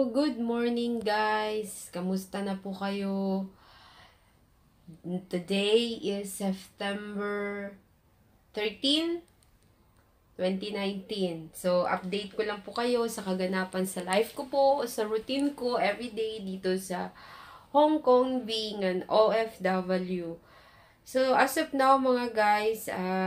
Good morning guys! Kamusta na po kayo? Today is September 13, 2019. So, update ko lang po kayo sa kaganapan sa life ko po, sa routine ko everyday dito sa Hong Kong being an OFW. So, as of now mga guys,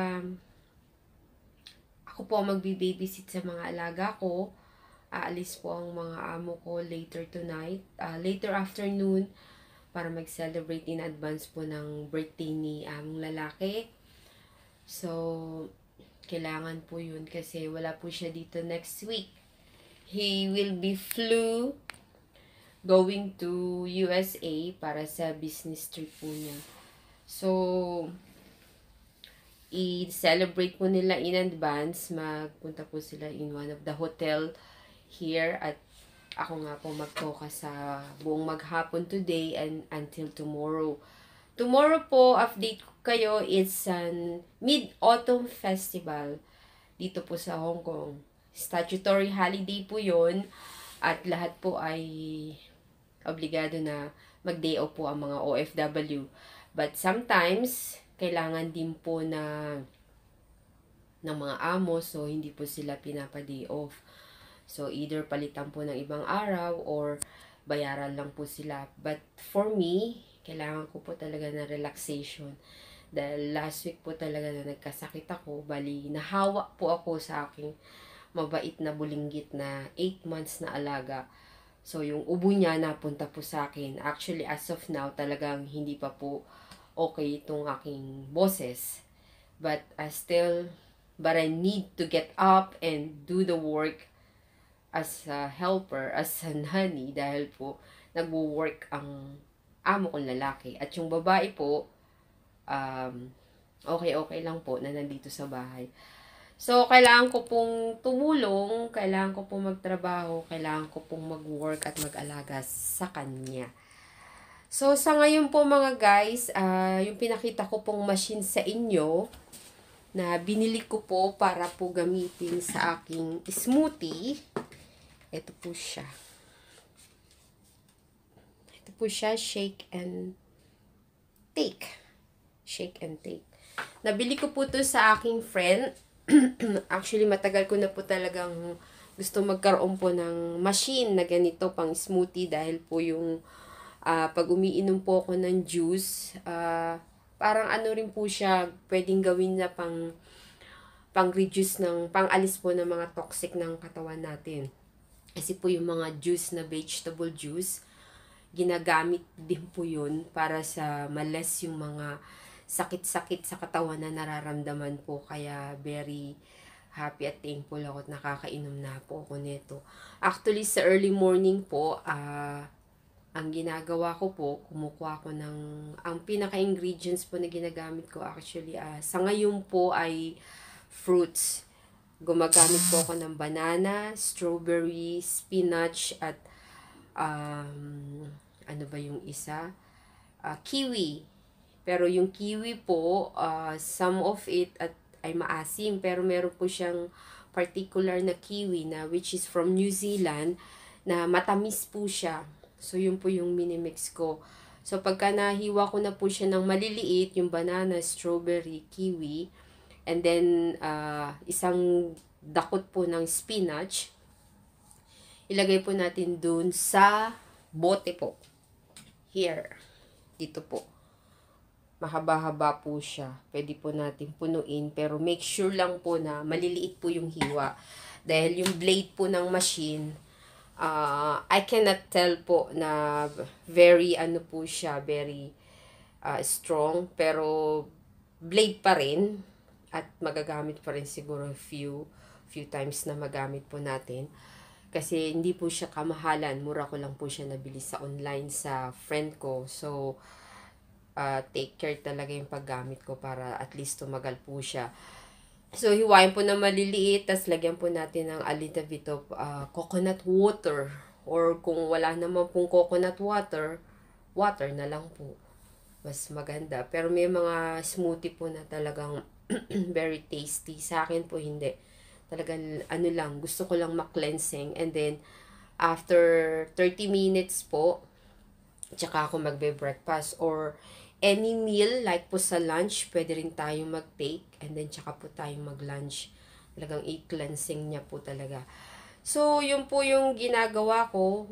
ako po magbi-babysit sa mga alaga ko. Aalis po ang mga amo ko later tonight, later afternoon, para mag-celebrate in advance po ng birthday ni among lalaki. So, kailangan po yun kasi wala po siya dito next week. He will be flew going to USA para sa business trip po niya. So, i-celebrate po nila in advance. Magpunta po sila in one of the hotel here at ako nga po mag-focus sa buong maghapon today and until tomorrow. Tomorrow po, update ko kayo, it's an Mid-Autumn Festival dito po sa Hong Kong. Statutory holiday po yon at lahat po ay obligado na mag-day off po ang mga OFW. But sometimes, kailangan din po ng mga amo, so hindi po sila pinapa-day off. So, either palitan po ng ibang araw or bayaran lang po sila. But for me, kailangan ko po talaga ng relaxation. Dahil last week po talaga na nagkasakit ako. Bali, nahawa po ako sa aking mabait na bulinggit na 8 months na alaga. So, yung ubo niya napunta po sa akin. Actually, as of now, talagang hindi pa po okay itong aking boses. But I need to get up and do the work as a helper, as a nanny, dahil po nagwo-work ang amo kong lalaki. At yung babae po, okay lang po na nandito sa bahay. So, kailangan ko pong tumulong, kailangan ko pong magtrabaho, kailangan ko pong mag-work at mag-alaga sa kanya. So, sa ngayon po mga guys, yung pinakita ko pong machine sa inyo, na binili ko po para po gamitin sa aking smoothie. Ito po siya. Ito po siya, shake and take. Shake and take. Nabili ko po to sa aking friend. Actually, matagal ko na po talagang gusto magkaroon po ng machine na ganito pang smoothie dahil po yung pag umiinom po ako ng juice, parang ano rin po siya, pwedeng gawin na pang-reduce pang-alis po ng mga toxic ng katawan natin. Kasi po yung mga juice na vegetable juice, ginagamit din po yun para sa malas yung mga sakit-sakit sa katawan na nararamdaman po. Kaya very happy at thankful ako at nakakainom na po ako nito. Actually, sa early morning po, ang ginagawa ko po, kumukuha ko ang pinaka-ingredients po na ginagamit ko actually, sa ngayon po ay fruits. Gumagamit po ako ng banana, strawberry, spinach, at ano ba yung isa? Kiwi. Pero yung kiwi po, some of it ay maasim, pero meron po siyang particular na kiwi na which is from New Zealand na matamis po siya. So, yun po yung minimix ko. So, pagka nahiwa ko na po siya ng maliliit, yung banana, strawberry, kiwi, and then, isang dakot po ng spinach, ilagay po natin dun sa bote po. Here. Dito po. Mahaba-haba po siya. Pwede po natin punuin, pero make sure lang po na maliliit po yung hiwa. Dahil yung blade po ng machine, I cannot tell po na very po siya, very strong, pero blade pa rin at magagamit pa rin siguro few times na magamit po natin kasi hindi po siya kamahalan, mura ko lang po siya nabili sa online sa friend ko. So take care talaga yung paggamit ko para at least tumagal po siya. So, hiwain po na maliliit, tas lagyan po natin ng a little bit of coconut water. Or kung wala naman pong coconut water, water na lang po. Mas maganda. Pero may mga smoothie po na talagang very tasty. Sa akin po hindi. Talagang ano lang, gusto ko lang ma-cleansing. And then, After 30 minutes po, tsaka ako magbe-breakfast. Or any meal, like po sa lunch, pwede rin tayong mag-take. And then, tsaka po tayong mag-lunch. Talagang i-cleansing niya po talaga. So, yun po yung ginagawa ko.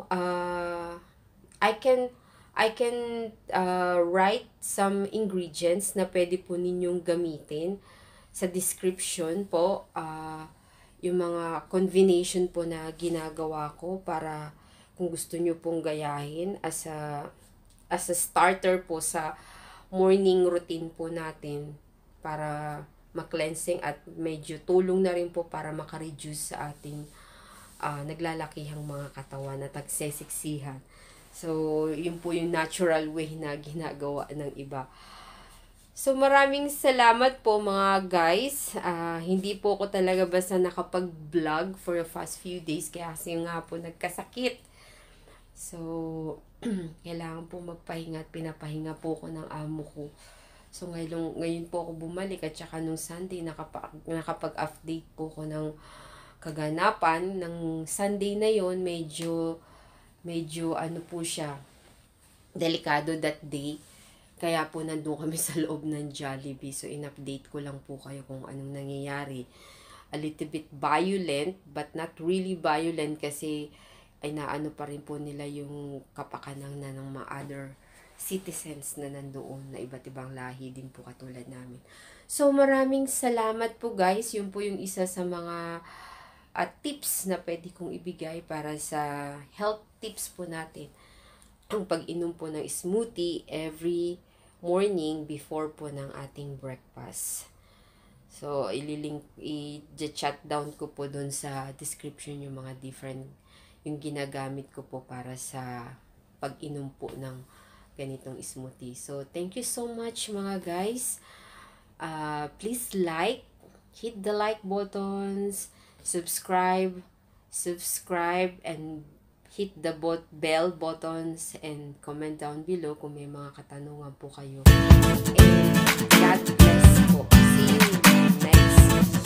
I can write some ingredients na pwede po ninyong gamitin sa description po. Yung mga combination po na ginagawa ko para kung gusto nyo pong gayahin as a starter po sa morning routine po natin para ma-cleansing at medyo tulong na rin po para makareduce sa ating naglalakihang mga katawan at nagsesiksihan. So, yun po yung natural way na ginagawa ng iba. So, maraming salamat po mga guys. Hindi po ako talaga basta nakapag-vlog for the past few days kasi nga po nagkasakit. So, kailangan po magpahinga at pinapahinga po ko ng amo ko. So, ngayon po ako bumalik at saka nung Sunday nakapag-update po ko ng kaganapan. Ng Sunday na yon medyo ano po siya, delikado that day. Kaya po nandun kami sa loob ng Jollibee. So, in-update ko lang po kayo kung anong nangyayari. A little bit violent, but not really violent kasi ay naano pa rin po nila yung kapakanan na ng mga other citizens na nandoon na iba't ibang lahi din po katulad namin. So, maraming salamat po guys. Yun po yung isa sa mga tips na pwede kong ibigay para sa health tips po natin. Ang pag-inom po ng smoothie every morning before po ng ating breakfast. So, i-chat down ko po dun sa description yung mga different, yung ginagamit ko po para sa pag-inom po ng ganitong smoothie. So, thank you so much mga guys. Please hit the like buttons, subscribe, and hit the bell buttons and comment down below kung may mga katanungan po kayo. And God bless po. See you next